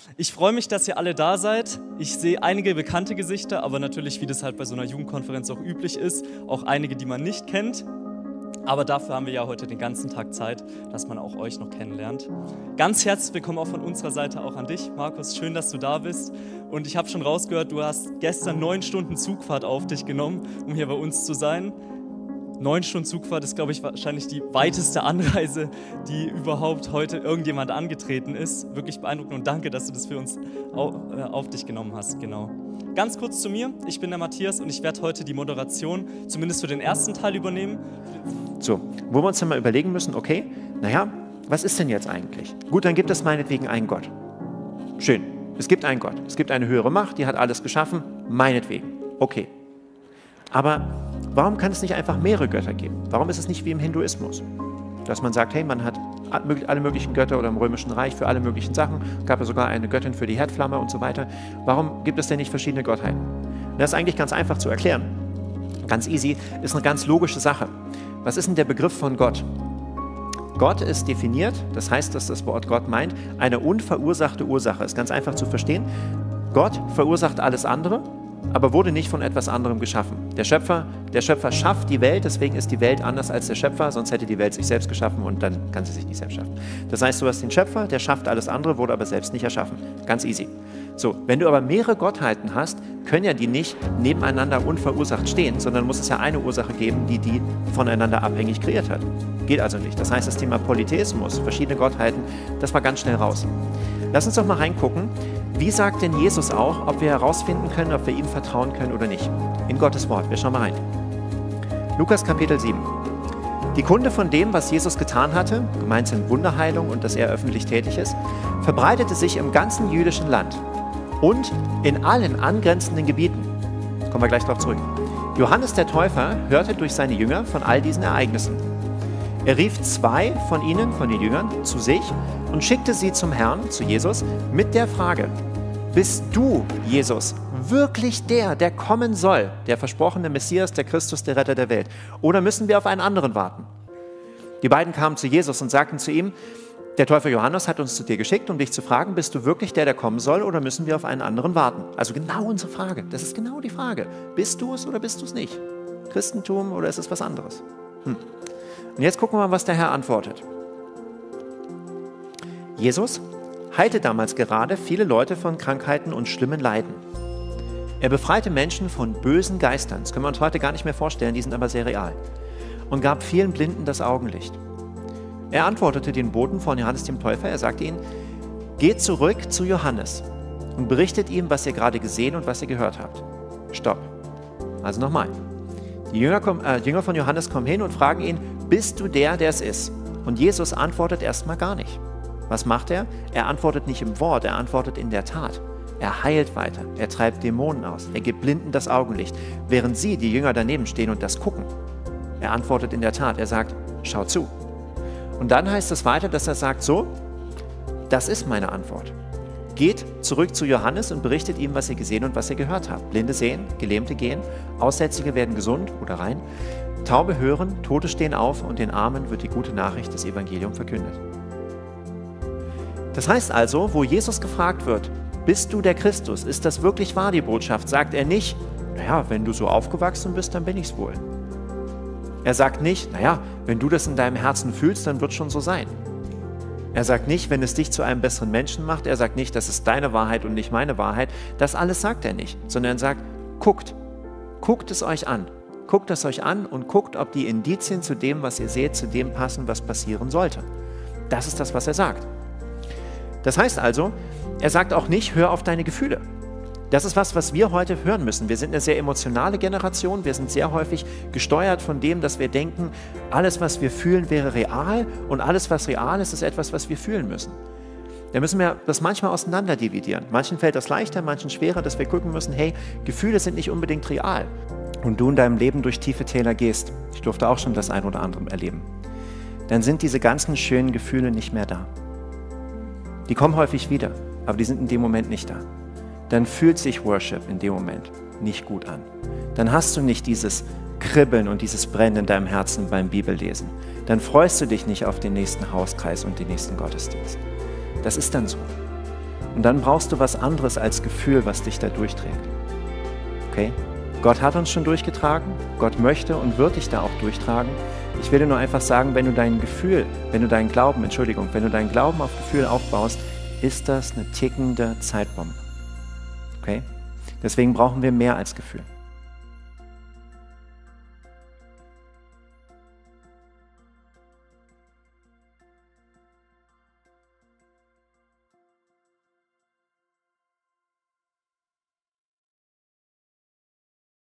Ich freue mich, dass ihr alle da seid. Ich sehe einige bekannte Gesichter, aber natürlich, wie das halt bei so einer Jugendkonferenz auch üblich ist, auch einige, die man nicht kennt. Aber dafür haben wir ja heute den ganzen Tag Zeit, dass man auch euch noch kennenlernt. Ganz herzlich willkommen auch von unserer Seite auch an dich, Markus. Schön, dass du da bist. Und ich habe schon rausgehört, du hast gestern 9 Stunden Zugfahrt auf dich genommen, um hier bei uns zu sein. 9 Stunden Zugfahrt ist, glaube ich, wahrscheinlich die weiteste Anreise, die überhaupt heute irgendjemand angetreten ist. Wirklich beeindruckend und danke, dass du das für uns auf dich genommen hast. Genau. Ganz kurz zu mir, ich bin der Matthias und ich werde heute die Moderation, zumindest für den ersten Teil, übernehmen. So, wo wir uns dann mal überlegen müssen, okay, naja, was ist denn jetzt eigentlich? Gut, dann gibt es meinetwegen einen Gott. Schön, es gibt einen Gott, es gibt eine höhere Macht, die hat alles geschaffen, meinetwegen, okay. Aber warum kann es nicht einfach mehrere Götter geben? Warum ist es nicht wie im Hinduismus? Dass man sagt, hey, man hat alle möglichen Götter oder im Römischen Reich für alle möglichen Sachen, gab ja sogar eine Göttin für die Herdflamme und so weiter. Warum gibt es denn nicht verschiedene Gottheiten? Das ist eigentlich ganz einfach zu erklären. Ganz easy, ist eine ganz logische Sache. Was ist denn der Begriff von Gott? Gott ist definiert, das heißt, dass das Wort Gott meint, eine unverursachte Ursache. Ist ganz einfach zu verstehen. Gott verursacht alles andere, aber wurde nicht von etwas anderem geschaffen. Der Schöpfer schafft die Welt, deswegen ist die Welt anders als der Schöpfer, sonst hätte die Welt sich selbst geschaffen und dann kann sie sich nicht selbst schaffen. Das heißt, du hast den Schöpfer, der schafft alles andere, wurde aber selbst nicht erschaffen. Ganz easy. So, wenn du aber mehrere Gottheiten hast, können ja die nicht nebeneinander unverursacht stehen, sondern muss es ja eine Ursache geben, die die voneinander abhängig kreiert hat. Geht also nicht. Das heißt, das Thema Polytheismus, verschiedene Gottheiten, das war ganz schnell raus. Lass uns doch mal reingucken, wie sagt denn Jesus auch, ob wir herausfinden können, ob wir ihm vertrauen können oder nicht? In Gottes Wort. Wir schauen mal rein. Lukas Kapitel 7. Die Kunde von dem, was Jesus getan hatte, gemeint sind Wunderheilung und dass er öffentlich tätig ist, verbreitete sich im ganzen jüdischen Land und in allen angrenzenden Gebieten. Kommen wir gleich darauf zurück. Johannes der Täufer hörte durch seine Jünger von all diesen Ereignissen. Er rief 2 von ihnen, von den Jüngern, zu sich und schickte sie zum Herrn, zu Jesus, mit der Frage: Bist du, Jesus, wirklich der kommen soll, der versprochene Messias, der Christus, der Retter der Welt? Oder müssen wir auf einen anderen warten? Die beiden kamen zu Jesus und sagten zu ihm: Der Täufer Johannes hat uns zu dir geschickt, um dich zu fragen, bist du wirklich der kommen soll, oder müssen wir auf einen anderen warten? Also genau unsere Frage. Das ist genau die Frage. Bist du es oder bist du es nicht? Christentum oder ist es was anderes? Und jetzt gucken wir mal, was der Herr antwortet. Jesus heilte damals gerade viele Leute von Krankheiten und schlimmen Leiden. Er befreite Menschen von bösen Geistern, das können wir uns heute gar nicht mehr vorstellen, die sind aber sehr real, und gab vielen Blinden das Augenlicht. Er antwortete den Boten von Johannes dem Täufer, er sagte ihnen: Geht zurück zu Johannes und berichtet ihm, was ihr gerade gesehen und was ihr gehört habt. Stopp. Also nochmal. Die Jünger von Johannes kommen hin und fragen ihn: Bist du der es ist? Und Jesus antwortet erstmal gar nicht. Was macht er? Er antwortet nicht im Wort, er antwortet in der Tat. Er heilt weiter, er treibt Dämonen aus, er gibt Blinden das Augenlicht, während sie, die Jünger, daneben stehen und das gucken. Er antwortet in der Tat, er sagt: Schau zu. Und dann heißt es weiter, dass er sagt: So, das ist meine Antwort. Geht zurück zu Johannes und berichtet ihm, was ihr gesehen und was ihr gehört habt. Blinde sehen, Gelähmte gehen, Aussätzige werden gesund oder rein, Taube hören, Tote stehen auf und den Armen wird die gute Nachricht des Evangeliums verkündet. Das heißt also, wo Jesus gefragt wird: Bist du der Christus? Ist das wirklich wahr, die Botschaft? Sagt er nicht: Naja, wenn du so aufgewachsen bist, dann bin ich's wohl. Er sagt nicht: Naja, wenn du das in deinem Herzen fühlst, dann wird es schon so sein. Er sagt nicht, wenn es dich zu einem besseren Menschen macht. Er sagt nicht, das ist deine Wahrheit und nicht meine Wahrheit. Das alles sagt er nicht, sondern er sagt: Guckt es euch an. Guckt es euch an und guckt, ob die Indizien zu dem, was ihr seht, zu dem passen, was passieren sollte. Das ist das, was er sagt. Das heißt also, er sagt auch nicht: Hör auf deine Gefühle. Das ist was wir heute hören müssen. Wir sind eine sehr emotionale Generation. Wir sind sehr häufig gesteuert von dem, dass wir denken, alles, was wir fühlen, wäre real und alles, was real ist, ist etwas, was wir fühlen müssen. Da müssen wir das manchmal auseinander dividieren. Manchen fällt das leichter, manchen schwerer, dass wir gucken müssen: Hey, Gefühle sind nicht unbedingt real. Und du in deinem Leben durch tiefe Täler gehst, ich durfte auch schon das ein oder andere erleben, dann sind diese ganzen schönen Gefühle nicht mehr da. Die kommen häufig wieder, aber die sind in dem Moment nicht da. Dann fühlt sich Worship in dem Moment nicht gut an. Dann hast du nicht dieses Kribbeln und dieses Brennen in deinem Herzen beim Bibellesen. Dann freust du dich nicht auf den nächsten Hauskreis und den nächsten Gottesdienst. Das ist dann so. Und dann brauchst du was anderes als Gefühl, was dich da durchträgt. Okay? Gott hat uns schon durchgetragen, Gott möchte und wird dich da auch durchtragen. Ich will dir nur einfach sagen, wenn du dein Glauben auf Gefühl aufbaust, ist das eine tickende Zeitbombe. Okay? Deswegen brauchen wir mehr als Gefühl.